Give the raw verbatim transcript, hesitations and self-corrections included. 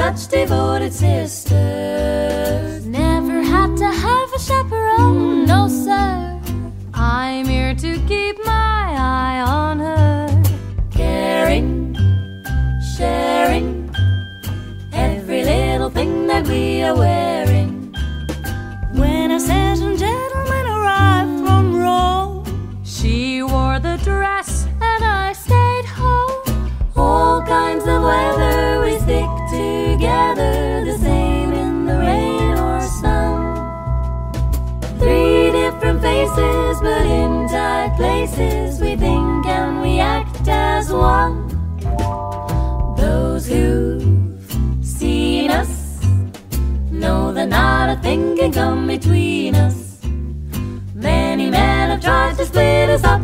such devoted sisters. Never had to have a chaperone, no sir. I'm here to keep my eye on her. Caring, sharing every little thing that we are wearing. When a certain gentleman arrived from Rome, she wore the dress and I stayed home. All kinds of weather we stick together, the same in the rain or sun. Three different faces, but in tight places, we think and we act as one. Those who've seen us know that not a thing can come between us. Many men have tried to split us up,